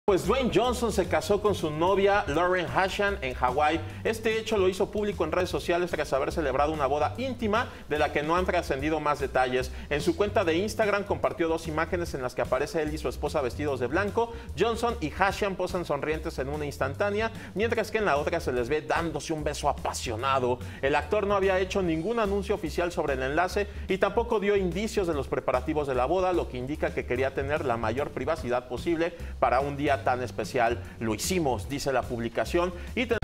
Pues Dwayne Johnson se casó con su novia Lauren Hashan en Hawái. Este hecho lo hizo público en redes sociales tras haber celebrado una boda íntima de la que no han trascendido más detalles. En su cuenta de Instagram compartió dos imágenes en las que aparece él y su esposa vestidos de blanco. Johnson y Hashan posan sonrientes en una instantánea, mientras que en la otra se les ve dándose un beso apasionado. El actor no había hecho ningún anuncio oficial sobre el enlace y tampoco dio indicios de los preparativos de la boda, lo que indica que quería tener la mayor privacidad posible para un día tan especial. Lo hicimos, dice la publicación, y